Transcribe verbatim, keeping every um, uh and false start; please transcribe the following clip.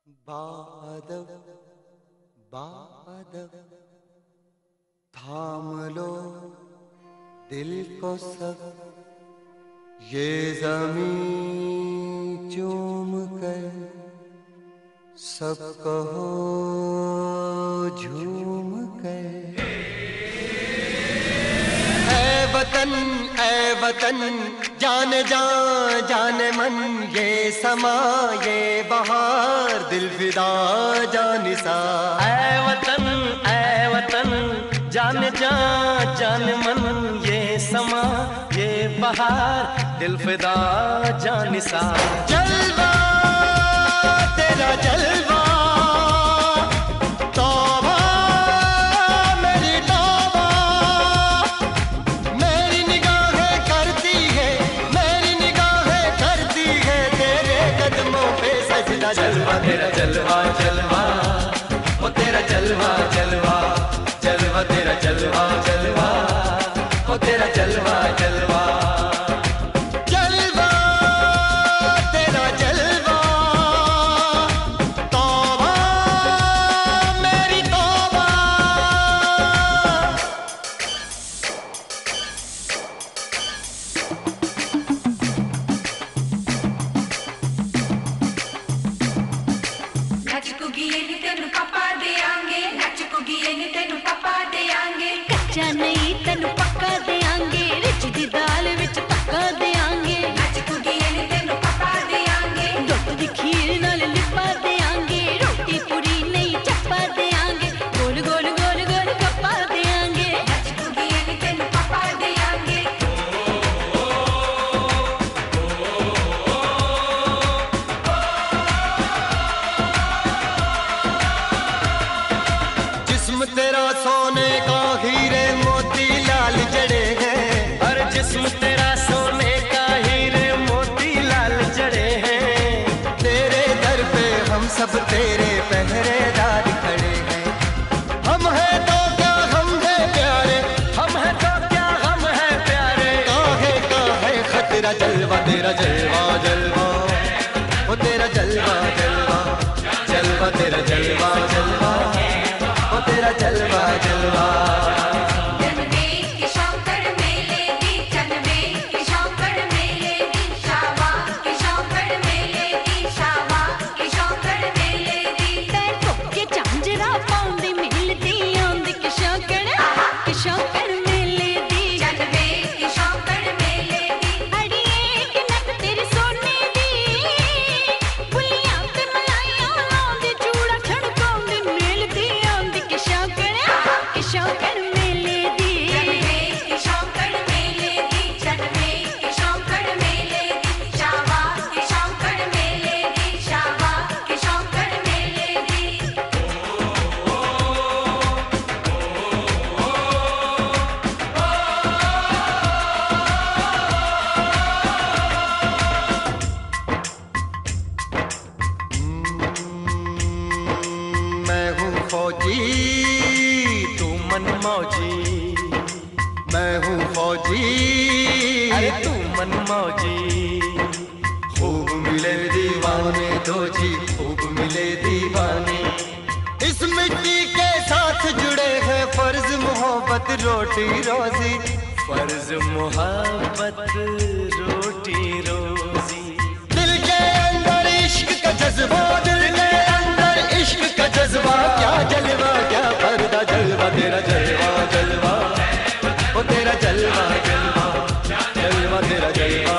बादल बादल थाम लो दिल को सब, ये ज़मीं चूम कर सब कहो झूम कर। ऐ वतन ऐ वतन जान जान जान मन, ये समा ये बहार दिल फिदा जानिसा। ऐ वतन ऐ वतन जान जान जान मन, ये समा ये बहार दिल फिदा जानिसा। जलवा तेरा जलवा तौबा मेरी तौबा, मेरी निगाहें करती है मेरी निगाहें करती है तेरे कदमों पे सजदा। जलवा तेरा जलवा जलवा ओ तेरा जलवा जलवा जलवा तेरा जलवा जलवा ओ तेरा जलवा जलवा। जलवा तेरा जलवा तौबा मेरी तौबा। नच कुगिए नी तेनू पापा देंगे, नच कुगिए नी तेनू पापा देंगे। कच्चा नहीं तेनू पक्का देंगे, रिच दी दाल विच पक्का देंगे। नच कुगिए नी तेनू पापा देंगे, दुध दी खीर नाल लिपा देंगे। रोटी पूरी नहीं चप्पा देंगे, गोल गोल गोल गोल कप्पा देंगे। नच कुगिए नी तेनू पापा देंगे। जिस्म तेरा सोने का हीरे मोती लाल जड़े हैं, हर जिस्म तेरा सोने का हीरे मोती लाल जड़े हैं। तेरे दर पे हम सब तेरे पहरेदार खड़े हैं। हम हैं तो क्या हम हैं प्यारे, हम हैं तो क्या हम हैं प्यारे। काहे काहे खतरा। जलवा तेरा जलवा जलवा ओ तेरा जलवा जलवा जलवा तेरा जलवा जलवा ओ तेरा जलवा जलवा। जनवे के शौकड़ मेले दी, जनवे के शौकड़ मेले दी, शावा के शौकड़ मेले दी, शावा के शौकड़ मेले दी। पैर धोके झांजरा पाउंदी मिलदी आंदी कि शौकड़ कि शौकड़ मेले दी। जनवे के शौकड़ मेले दी। अड़िए कि नक तेरी सोने दी, बुलियां ते मलाइयां लाउंदी, चूड़ा छड़काउंदी मिलदी आंदी कि शौकड़ कि शौकड़ मेले दी। जनवे के शौकड़ मेले दी, जनवे के शौकड़ मेले दी, शावा के शौकड़ मेले दी, शावा के शौकड़ मेले दी। मैं हूँ फौजी तू मन मौजी, मैं हूँ फौजी, अरे तू मन मौजी। खूब मिले दीवाने दो जी, खूब मिले दीवाने। इस मिट्टी के साथ जुड़े हैं फर्ज मोहब्बत रोटी रोजी। फर्ज मोहब्बत रोटी रोजी। दिल के अंदर इश्क का जज्बा, दिल के अंदर इश्क का जज्बा। क्या जलवा क्या पर्दा। जलवा तेरा जलवा जलवा ओ तेरा जलवा जलवा जलवा तेरा जलवा